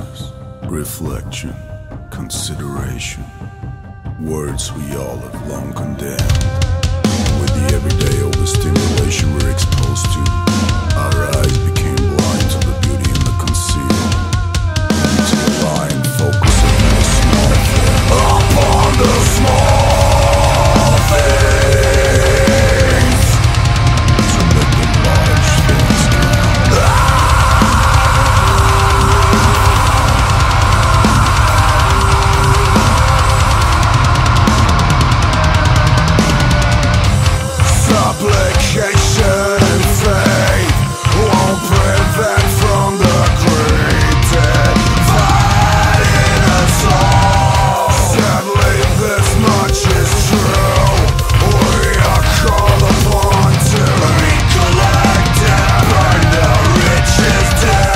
consciousness, reflection, consideration, words we all have long condemned. With the everyday overstimulation we're exposed to, our eyes became blind to the beauty and the concealed, to the line focusing on the small things, upon the small things, to make the large things count. Supplication and faith won't prevent from the greed dividing us all. Sadly, this much is true. We are called upon to recollect and burn the riches down.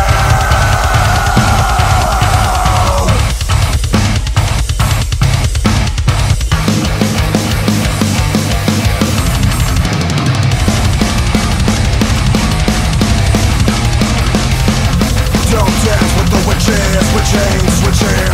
Don't dance with the witches, we're chains, we're chains.